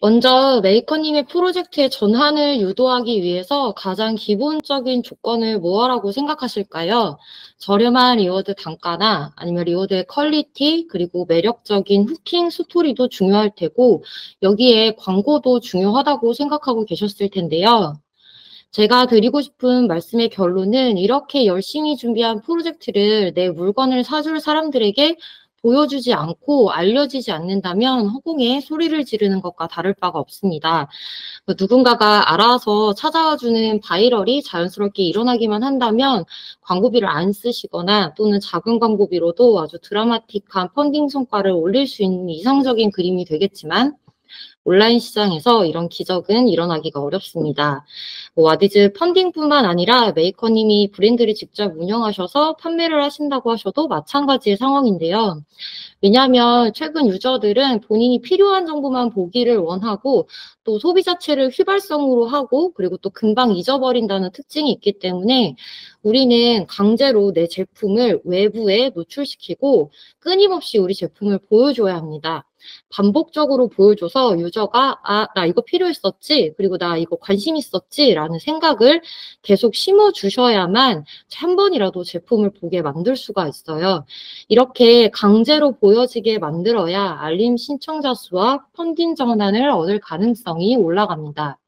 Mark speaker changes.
Speaker 1: 먼저 메이커님의 프로젝트의 전환을 유도하기 위해서 가장 기본적인 조건을 뭐라고 생각하실까요? 저렴한 리워드 단가나 아니면 리워드의 퀄리티, 그리고 매력적인 후킹 스토리도 중요할 테고, 여기에 광고도 중요하다고 생각하고 계셨을 텐데요. 제가 드리고 싶은 말씀의 결론은 이렇게 열심히 준비한 프로젝트를 내 물건을 사줄 사람들에게 보여주지 않고 알려지지 않는다면 허공에 소리를 지르는 것과 다를 바가 없습니다. 누군가가 알아서 찾아와주는 바이럴이 자연스럽게 일어나기만 한다면 광고비를 안 쓰시거나 또는 작은 광고비로도 아주 드라마틱한 펀딩 성과를 올릴 수 있는 이상적인 그림이 되겠지만 온라인 시장에서 이런 기적은 일어나기가 어렵습니다. 와디즈 펀딩뿐만 아니라 메이커님이 브랜드를 직접 운영하셔서 판매를 하신다고 하셔도 마찬가지의 상황인데요. 왜냐하면 최근 유저들은 본인이 필요한 정보만 보기를 원하고 또 소비 자체를 휘발성으로 하고 그리고 또 금방 잊어버린다는 특징이 있기 때문에 우리는 강제로 내 제품을 외부에 노출시키고 끊임없이 우리 제품을 보여줘야 합니다. 반복적으로 보여줘서 유저가 나 이거 필요했었지, 그리고 나 이거 관심 있었지 라는 생각을 계속 심어주셔야만 한 번이라도 제품을 보게 만들 수가 있어요. 이렇게 강제로 보여지게 만들어야 알림 신청자 수와 펀딩 전환을 얻을 가능성이 올라갑니다.